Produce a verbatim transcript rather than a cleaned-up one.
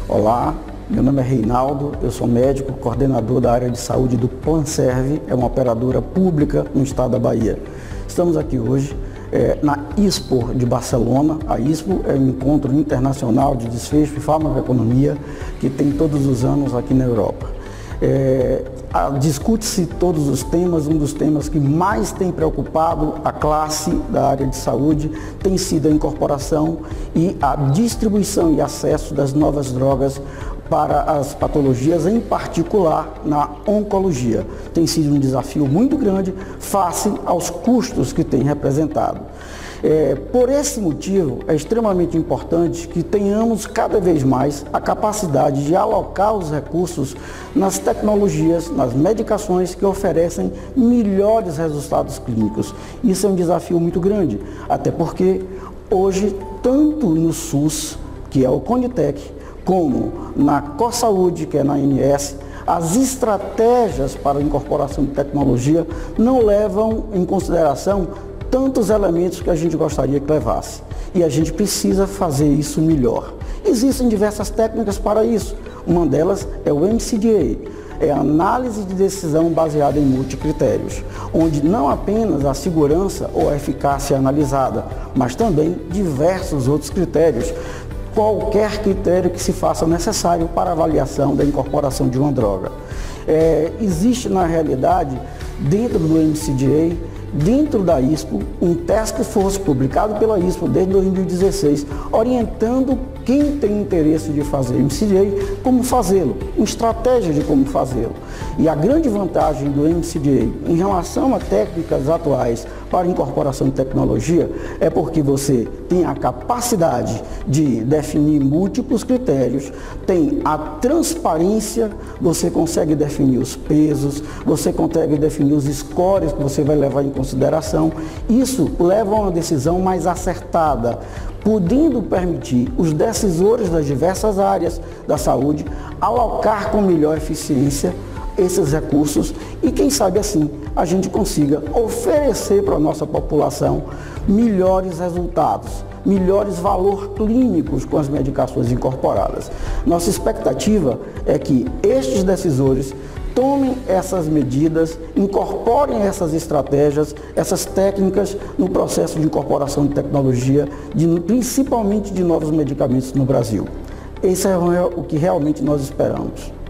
Olá, meu nome é Reinaldo, eu sou médico, coordenador da área de saúde do Planserve, é uma operadora pública no estado da Bahia. Estamos aqui hoje é, na ISPOR de Barcelona. A ISPOR é um encontro internacional de desfecho e farmacoeconomia que tem todos os anos aqui na Europa. É, discute-se todos os temas. Um dos temas que mais tem preocupado a classe da área de saúde tem sido a incorporação e a distribuição e acesso das novas drogas para as patologias, em particular na oncologia. Tem sido um desafio muito grande face aos custos que tem representado. É, por esse motivo, é extremamente importante que tenhamos cada vez mais a capacidade de alocar os recursos nas tecnologias, nas medicações que oferecem melhores resultados clínicos. Isso é um desafio muito grande, até porque hoje, tanto no SUS, que é o Conitec, como na CoSaúde, que é na A N S, as estratégias para a incorporação de tecnologia não levam em consideração tantos elementos que a gente gostaria que levasse. E a gente precisa fazer isso melhor. Existem diversas técnicas para isso. Uma delas é o M C D A, é a análise de decisão baseada em multicritérios, onde não apenas a segurança ou a eficácia é analisada, mas também diversos outros critérios. Qualquer critério que se faça necessário para a avaliação da incorporação de uma droga. É, existe, na realidade, dentro do M C D A, dentro da ISPOR, um task force publicado pela ISPOR desde dois mil e dezesseis, orientando quem tem interesse de fazer M C D A, como fazê-lo, uma estratégia de como fazê-lo. E a grande vantagem do M C D A em relação a técnicas atuais para incorporação de tecnologia é porque você tem a capacidade de definir múltiplos critérios, tem a transparência, você consegue definir os pesos, você consegue definir os scores que você vai levar em consideração. Isso leva a uma decisão mais acertada, podendo permitir os decisores das diversas áreas da saúde alocar com melhor eficiência esses recursos e, quem sabe assim, a gente consiga oferecer para a nossa população melhores resultados, melhores valores clínicos com as medicações incorporadas. Nossa expectativa é que estes decisores tomem essas medidas, incorporem essas estratégias, essas técnicas no processo de incorporação de tecnologia, de, principalmente de novos medicamentos no Brasil. Esse é o que realmente nós esperamos.